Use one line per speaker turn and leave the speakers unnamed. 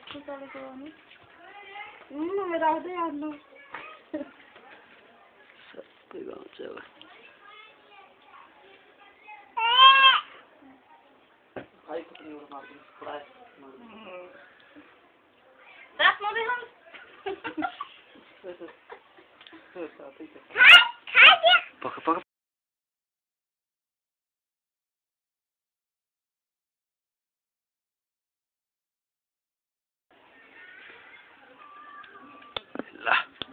तो चले को नहीं मेरा दे यार लो
सब पे गाँव चला भाई कितनी और मार दूँ थोड़ा
दस मोदी हम
खा गया पक